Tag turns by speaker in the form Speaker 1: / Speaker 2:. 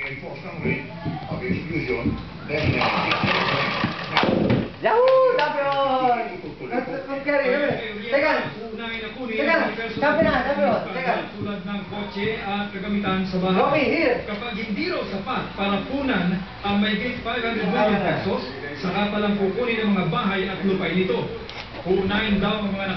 Speaker 1: enforce some rate of exclusion, then
Speaker 2: Yahoo! Champion! Teka! Champion! Teka!
Speaker 3: Tulad ng kotse at kagamitan sa bahay.
Speaker 2: Rocky, here!
Speaker 3: Kapag hindi raw sapat para punan ang mahigit 500 million pesos, saka palang kukunin ang mga bahay at lupain nito. Punain daw ang mga